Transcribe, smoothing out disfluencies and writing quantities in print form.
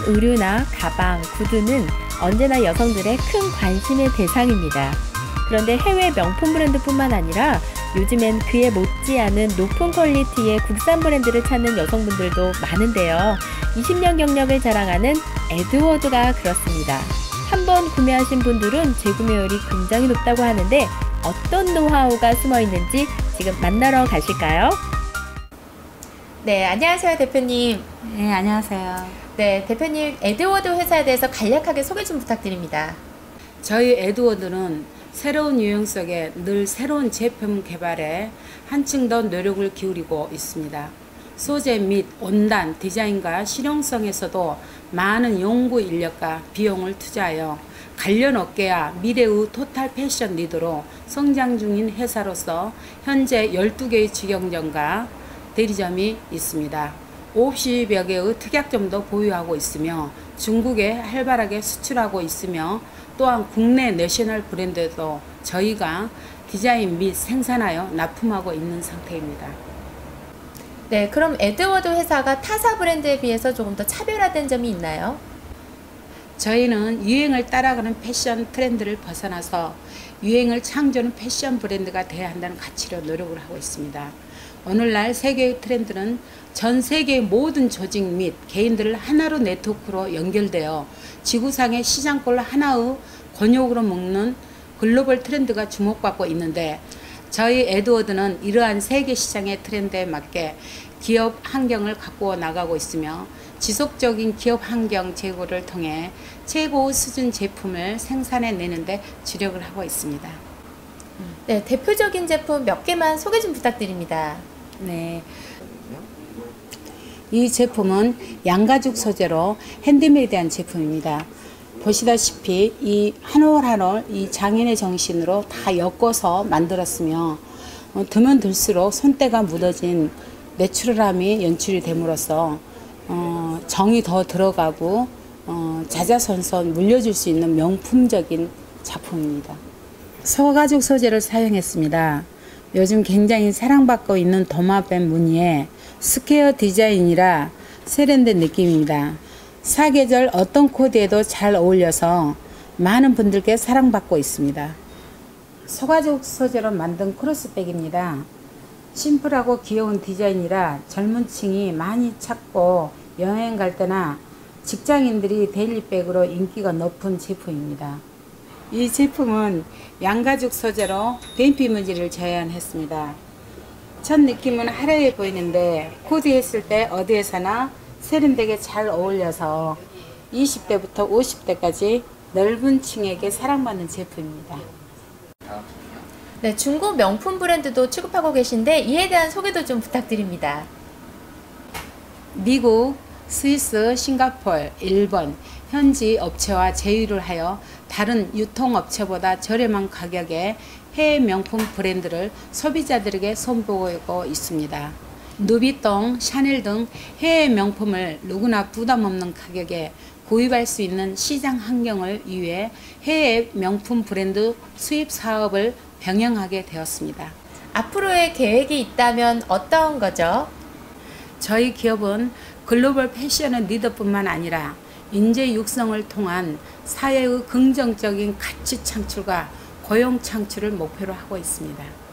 의류나 가방, 구두는 언제나 여성들의 큰 관심의 대상입니다. 그런데 해외 명품 브랜드뿐만 아니라 요즘엔 그에 못지않은 높은 퀄리티의 국산 브랜드를 찾는 여성분들도 많은데요. 20년 경력을 자랑하는 에드워드가 그렇습니다. 한번 구매하신 분들은 재구매율이 굉장히 높다고 하는데 어떤 노하우가 숨어 있는지 지금 만나러 가실까요? 네, 안녕하세요, 대표님. 네, 안녕하세요. 네, 대표님, 에드워드 회사에 대해서 간략하게 소개 좀 부탁드립니다. 저희 에드워드는 새로운 유행 속에 늘 새로운 제품 개발에 한층 더 노력을 기울이고 있습니다. 소재 및 원단, 디자인과 실용성에서도 많은 연구 인력과 비용을 투자하여 관련 업계와 미래의 토탈 패션 리더로 성장 중인 회사로서 현재 12개의 직영점과 대리점이 있습니다. 50여 개의 특약점도 보유하고 있으며 중국에 활발하게 수출하고 있으며 또한 국내 내셔널 브랜드도 저희가 디자인 및 생산하여 납품하고 있는 상태입니다. 네, 그럼 에드워드 회사가 타사 브랜드에 비해서 조금 더 차별화된 점이 있나요? 저희는 유행을 따라가는 패션 트렌드를 벗어나서 유행을 창조하는 패션 브랜드가 되어야 한다는 가치로 노력을 하고 있습니다. 오늘날 세계의 트렌드는 전 세계의 모든 조직 및 개인들을 하나로 네트워크로 연결되어 지구상의 시장권을 하나의 권역으로 묶는 글로벌 트렌드가 주목받고 있는데 저희 에드워드는 이러한 세계 시장의 트렌드에 맞게 기업 환경을 가꾸어 나가고 있으며 지속적인 기업 환경 제고를 통해 최고 수준 제품을 생산해내는 데 주력을 하고 있습니다. 네, 대표적인 제품 몇 개만 소개 좀 부탁드립니다. 네. 이 제품은 양가죽 소재로 핸드메이드한 제품입니다. 보시다시피 이 한 올 한 올 이 장인의 정신으로 다 엮어서 만들었으며 드면 들수록 손때가 묻어진 내추럴함이 연출이 됨으로써 정이 더 들어가고 자자손손 물려줄 수 있는 명품적인 작품입니다. 소가죽 소재를 사용했습니다. 요즘 굉장히 사랑받고 있는 도마뱀 무늬의 스퀘어 디자인이라 세련된 느낌입니다. 사계절 어떤 코디에도 잘 어울려서 많은 분들께 사랑받고 있습니다. 소가죽 소재로 만든 크로스백입니다. 심플하고 귀여운 디자인이라 젊은 층이 많이 찾고 여행 갈 때나 직장인들이 데일리백으로 인기가 높은 제품입니다. 이 제품은 양가죽 소재로 뱀피 무늬를 제안했습니다. 첫 느낌은 화려해 보이는데 코디했을 때 어디에서나 세련되게 잘 어울려서 20대부터 50대까지 넓은 층에게 사랑받는 제품입니다. 네, 중국 명품 브랜드도 취급하고 계신데 이에 대한 소개도 좀 부탁드립니다. 미국, 스위스, 싱가포르, 일본 현지 업체와 제휴를 하여 다른 유통업체보다 저렴한 가격에 해외 명품 브랜드를 소비자들에게 선보이고 있습니다. 누비똥, 샤넬 등 해외 명품을 누구나 부담 없는 가격에 구입할 수 있는 시장 환경을 위해 해외 명품 브랜드 수입 사업을 병행하게 되었습니다. 앞으로의 계획이 있다면 어떤 거죠? 저희 기업은 글로벌 패션의 리더뿐만 아니라 인재 육성을 통한 사회의 긍정적인 가치 창출과 고용 창출을 목표로 하고 있습니다.